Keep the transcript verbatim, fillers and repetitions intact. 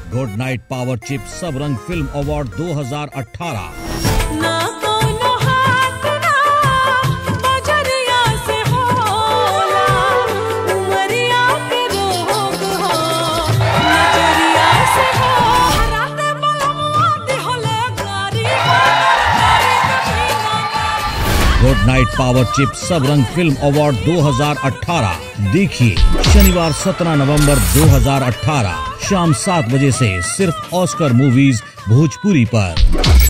Good night power चिप सब रंग film award दो हज़ार अठारह। गुड नाइट पावर चिप सब रंग फिल्म अवार्ड दो हज़ार अठारह देखिए शनिवार सत्रह नवंबर दो हज़ार अठारह शाम सात बजे से सिर्फ ऑस्कर मूवीज भोजपुरी पर।